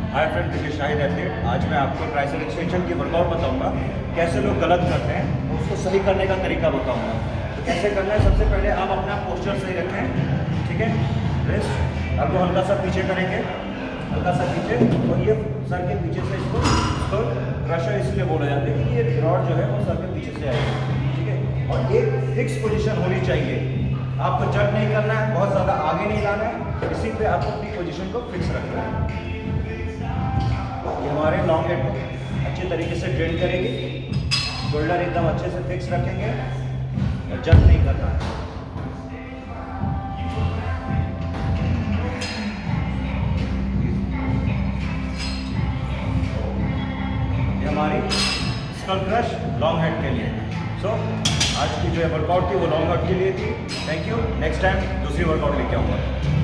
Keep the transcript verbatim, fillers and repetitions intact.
Hi friend, this is Shahid athlete. आज मैं आपको ट्राइसेप एक्सटेंशन की वर्कआउट बताऊंगा। कैसे लोग गलत करते हैं और उसको सही करने का तरीका बताऊंगा। तो कैसे करना है, सबसे पहले आप अपना पोस्चर सही रखें, ठीक है। रेस्ट आपको हल्का सा पीछे करेंगे, हल्का सा पीछे, और ये सर के पीछे से इसको इसको क्रशर इसलिए बोला जाता है कि ये रॉड जो है वो सर के पीछे से आएगी, ठीक है। और एक फिक्स पोजीशन होनी चाहिए, आपको जट नहीं करना है, बहुत ज़्यादा आगे नहीं लाना है, इसी पे आपको अपनी पोजीशन को फिक्स रखना है। ये हमारे लॉन्ग हेड को अच्छे तरीके से ट्रेन करेंगे, शोल्डर एकदम अच्छे से फिक्स रखेंगे और जट नहीं करना है। ये हमारी स्कल क्रश लॉन्ग हेड के लिए। सो so, आज की जो वर्कआउट थी वो लॉन्ग हेड के लिए थी। Thank you. नेक्स्ट टाइम दूसरी वर्कआउट लेके आऊँगा।